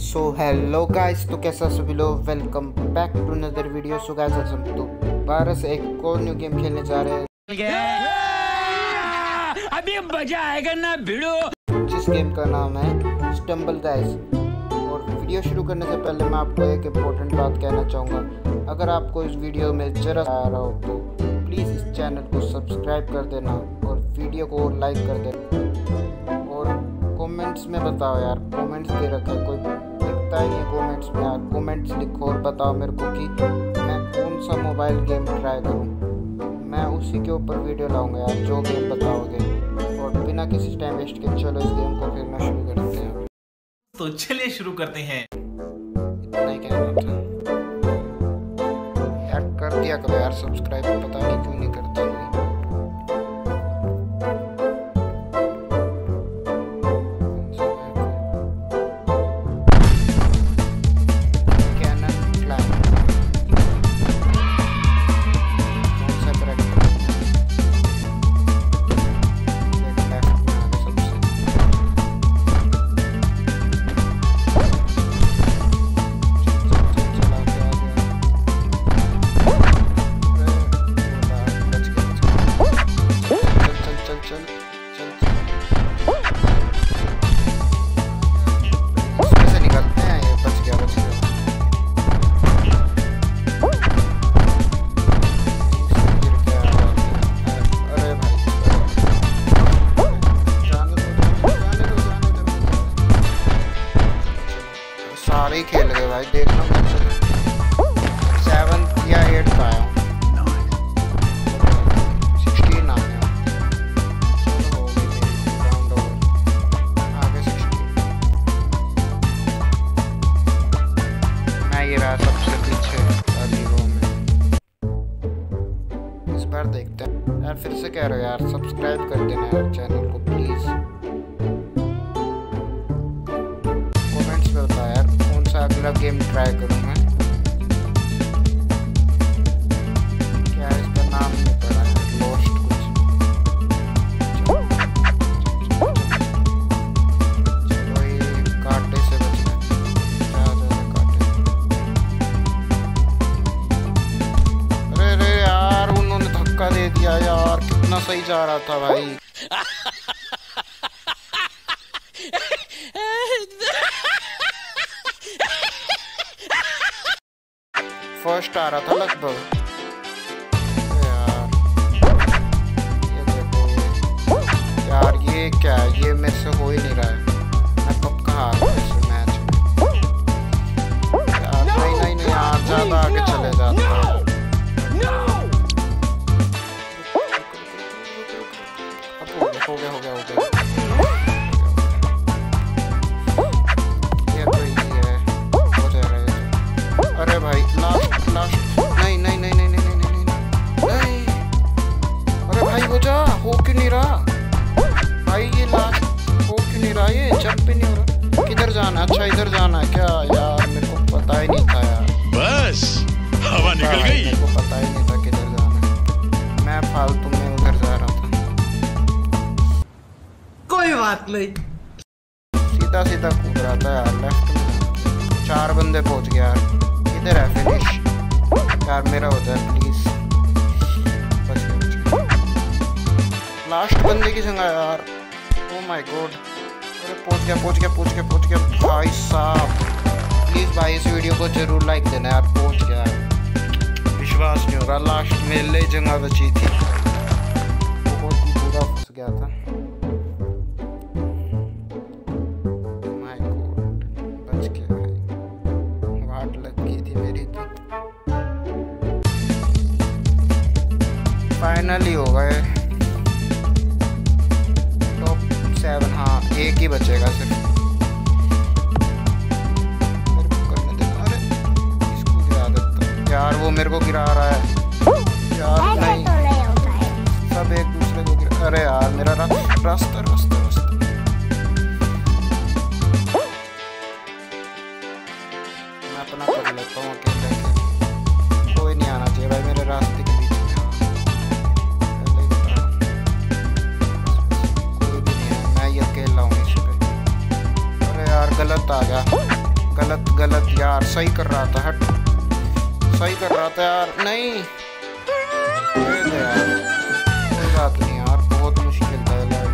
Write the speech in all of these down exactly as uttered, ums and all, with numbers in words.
So hello guys, तो कैसा सभी लोग, welcome back to another video. So guys, आज हम तो दोबारा से एक और न्यू गेम खेलने जा रहे हैं। अभी मजा आएगा ना भिड़ो। जिस गेम का नाम है स्टम्बल गाइस। और वीडियो शुरू करने से पहले मैं आपको एक इम्पोर्टेंट बात कहना चाहूँगा। अगर आपको इस वीडियो में जरा आ रहा हो तो प्लीज़ इस चैनल को सब्सक्राइब कर देना और वीडियो को लाइक कर देना। और कमेंट्स में बताओ यार, कमेंट्स दे रखा है, कोई लिखता ही नहीं कमेंट्स में यार। कमेंट्स लिखो और बताओ मेरे को कि मैं कौन सा मोबाइल गेम ट्राई करूं। मैं उसी के ऊपर वीडियो लाऊंगा यार, जो गेम बताओगे। और बिना किसी टाइम वेस्ट के चलो इस गेम को खेलना शुरू करते हैं। तो चलिए शुरू करते हैं। इतना ही कहना था यार, कर दिया करो यार सब्सक्राइब, पता नहीं क्यों नहीं करता कोई। सारे ही खेल गए भाई, देखना सेवन या एट का आया सिक्सटीन आ गया। चलो हो गई मेरी राउंड ओवर, आगे सिक्सटीन। मैं ये रहा सबसे पीछे वाली रो में। इस बार देखते हैं यार, फिर से कह रहे हो यार सब्सक्राइब कर देना यार चैनल को प्लीज़। कमेंट्स में बताओ यार कौन सा अगला गेम ट्राई करूँ मैं। क्या इसका नाम नहीं पता है, लॉस्ट कुछ। चलो ये कांटे से बचना, ज़्यादा ज़्यादा कांटे। अरे अरे यार, उन्होंने धक्का दे दिया यार, कितना सही जा रहा था भाई। फर्स्ट आ रहा था लगभग यार। ये देखो यार, ये क्या है, ये मेरे से हो ही नहीं रहा है। मैं कब कहाँ आ रहा हूँ इस मैच यार। नहीं नहीं नहीं यार, ज़्यादा आगे चले जाता है। अब हो गया हो गया हो गया हो गया। ये तो इजी है, हो जाएगा। अरे भाई लास्ट लास्ट, नहीं नहीं नहीं नहीं नहीं नहीं नहीं नहीं। अरे भाई हो जा, हो क्यों नहीं रहा भाई, ये लास्ट हो क्यों नहीं रहा, ये जंप ही नहीं हो रहा। किधर जाना, अच्छा इधर जाना है क्या यार, मेरे को पता ही नहीं था यार। बस हवा निकल गई, मेरे को पता ही नहीं था किधर जाना है। मैं फालतू में उधर जा रहा था। कोई बात नहीं, सीधा सीधा कूद रहा था यार लेफ्ट में। चार बंदे पहुंच गया यार, इधर है फिनिश यार, मेरा होता है प्लीज। बच गया बच गया, लास्ट बंदे की जगह यार। ओ माय गॉड, अरे पहुंच गया पहुंच गया पहुंच गया पहुंच गया भाई साहब। प्लीज भाई इस वीडियो को जरूर लाइक देना यार, पहुंच गया यार। विश्वास नहीं हो रहा, लास्ट में ले जगह बची थी, बहुत ही बुरा फंस गया था। माय गॉड, बच गया भाई, वाट लग गई थी मेरी तो। फाइनली हो गए टॉप सेवन। हाँ एक ही बचेगा सिर्फ, मेरे को करने देना। अरे इसको गिरा देता यार, वो मेरे को गिरा रहा है यार। नहीं सब एक दूसरे को गिरा। अरे यार मेरा रा, रास्ता रास्ता रास्ता। मैं अपना कर लेता हूँ अकेले अकेले, कोई नहीं आना चाहिए भाई मेरे रास्ते के बीच में। पहले ही बता रहा हूँ, कोई भी नहीं है, मैं ही अकेला हूँ इस पे। अरे यार गलत आ गया, गलत गलत यार, सही कर रहा था, हट सही कर रहा था यार, नहीं यार, कोई बात नहीं यार, बहुत मुश्किल था यार।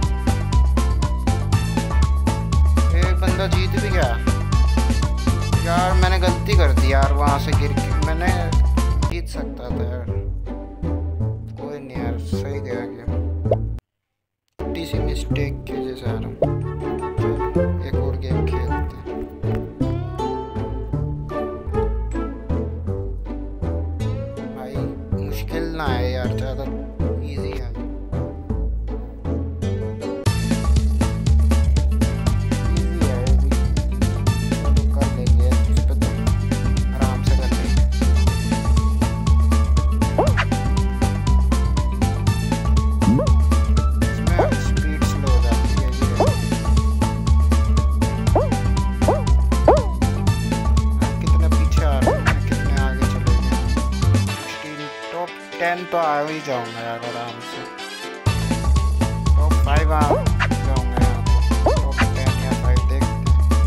एक बंदा जीत भी गया यार, मैंने गलती कर दी यार, वहाँ से गिर के मैंने जीत सकता था यार, कोई नहीं यार, सही गया गया, छोटी सी मिस्टेक की वजह से आ रहा हूँ। एक और गेम खेलते हैं। भाई मुश्किल ना है यार, ज़्यादा इजी है। इजी है ये भी, चलो कर लेंगे इस पे, तो आराम से कर लेंगे। इसमें स्पीड स्लो हो जाती है ये। कितने पीछे आ रहे हैं, कितने आगे चले गए। टॉप टेन तो आ ही जाऊंगा यार आराम से, टॉप फाइव आ जाऊंगा यार, टॉप टेन या फाइव देखते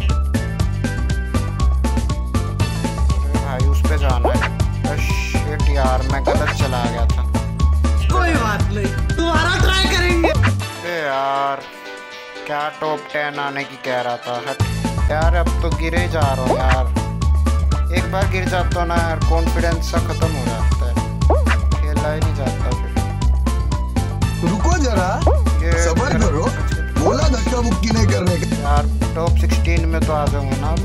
हैं। अरे भाई उस पे जाना है, शिट यार मैं गलत चला गया था। कोई बात नहीं, दोबारा ट्राई करेंगे। अरे यार क्या टॉप टेन आने की कह रहा था, हट यार, अब तो गिरे जा रहा हूँ यार, एक बार गिर जाता हूँ ना यार, कॉन्फिडेंस सा खत्म हो जाता है, खेला ही नहीं जाता फिर। रुको जरा, ये सबर करो, बोला धक्का मुक्की नहीं करने का। यार टॉप सिक्सटीन में तो आ जाऊंगा ना,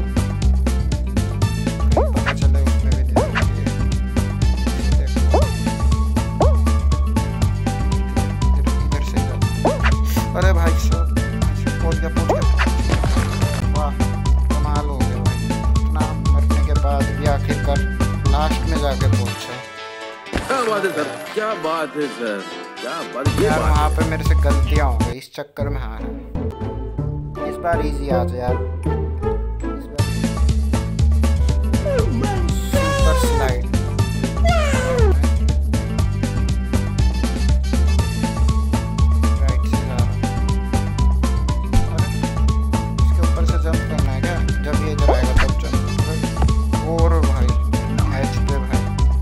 अब पता चले उसमें भी नहीं है। देखो इधर से जाओ। अरे भाई साहब पहुंच गया पहुंच गया, वाह कमाल हो गया भाई, इतना मरने के बाद भी आखिरकार लास्ट में जाके पहुंचा। क्या बात है सर, क्या बात है सर, क्या बात है यार, वहाँ पे मेरे से गलतियाँ हो गई, इस चक्कर में हार है। इस बार इजी आ जाए यार, इस बार सुपर स्लाइड। राइट से जा रहा हूँ। अरे इसके ऊपर से जंप करना है क्या, जब ये इधर आएगा तब जंप। और भाई एच पे भाई,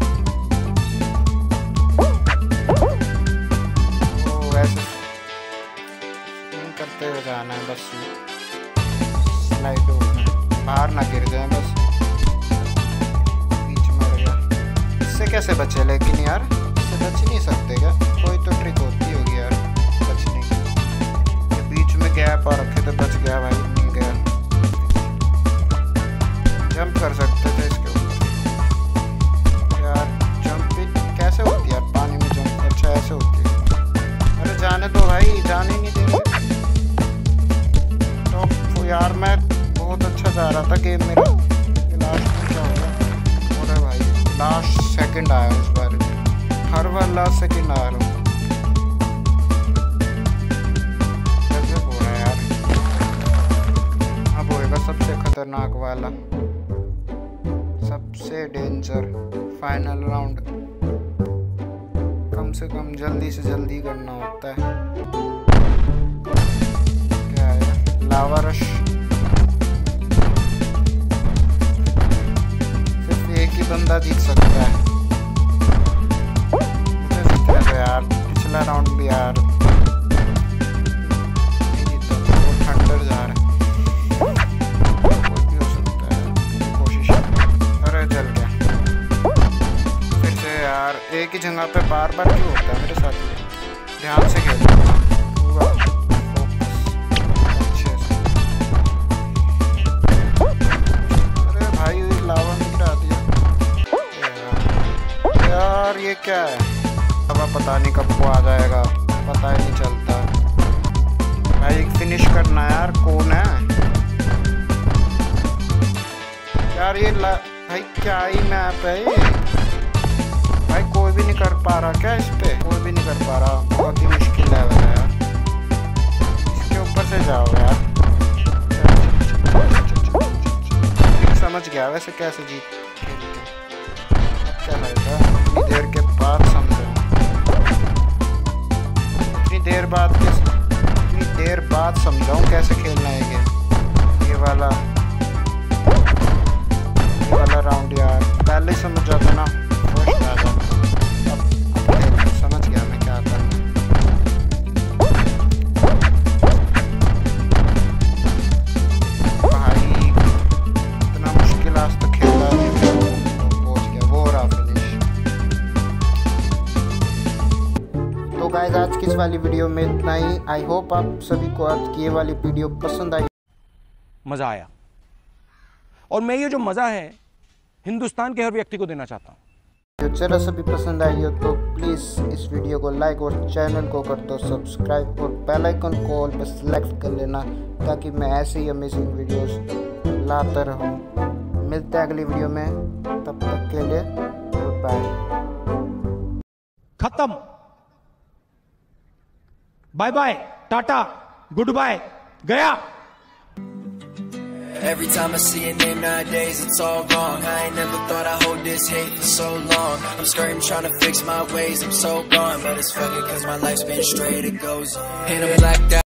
करते हुए जाना है बस, स्लाइड हो बाहर ना गिर जाए बस, बीच में गया। इससे कैसे बचे लेकिन यार, इससे बच नहीं सकते क्या, कोई तो ट्रिक होती होगी यार बचने की। ये बीच में गैप आ रखे तो बच गया भाई, नहीं गया। जंप कर सकते थे इसके ऊपर यार, जंप भी कैसे होती है यार पानी में जंप, अच्छा ऐसे होती है। अरे जाने दो भाई, जाने ही नहीं दे रहे यार, मैं बहुत अच्छा जा रहा था गेम मेरा, लास्ट में क्या होगा। और भाई लास्ट सेकंड आया इस बार, हर बार लास्ट सेकंड आ रहा हूँ, कैसे हो रहा है यार। अब होएगा सबसे खतरनाक वाला, सबसे डेंजर फाइनल राउंड, कम से कम जल्दी से जल्दी करना होता है। क्या है, लावा रश, सिर्फ एक ही बंदा जीत सकता है। मुझे जीतना था यार, पिछला राउंड भी यार नहीं जीता था, वो थंडर जा रहा है, कोई भी हो सकता है, कोशिश। अरे जल गया फिर से यार, एक ही जगह पे बार बार क्यों होता है मेरे साथ, ध्यान से खेलना पूरा। यार ये क्या है, अब पता नहीं कब को आ जाएगा, पता ही नहीं चलता भाई। फिनिश करना है यार, कौन है यार ये ला... भाई क्या ही मैप है ये भाई, कोई भी नहीं कर पा रहा क्या इस पे, कोई भी नहीं कर पा रहा, बहुत ही मुश्किल है यार। इसके ऊपर से जाओ यार, समझ गया वैसे कैसे जीत खेलते, क्या फायदा इतनी देर के बाद समझा, इतनी देर बाद कैसे, इतनी देर बाद समझाऊं कैसे खेलना है गेम ये वाला। वाली वीडियो में इतना ही। आई होप आप सभी को आज की ये वाली वीडियो पसंद आई। मज़ा आया और मैं ये जो मज़ा है हिंदुस्तान के हर व्यक्ति को देना चाहता हूँ। जो जरा सा भी पसंद आई हो तो प्लीज़ इस वीडियो को लाइक और चैनल को कर दो सब्सक्राइब और बेल आइकन को ऑल पर सेलेक्ट कर लेना ताकि मैं ऐसे ही अमेजिंग वीडियोस लाता रहूं। मिलते हैं अगली वीडियो में, तब तक के लिए गुड बाय। खत्म, bye bye, tata, goodbye, गया। Every time I see a name nowadays, it's all wrong. I ain't never thought I'd hold this hate for so long. I'm skirting, trying to fix my ways, I'm so gone. But it's fucking cause my life's been straight, it goes on. And I'm blacked out.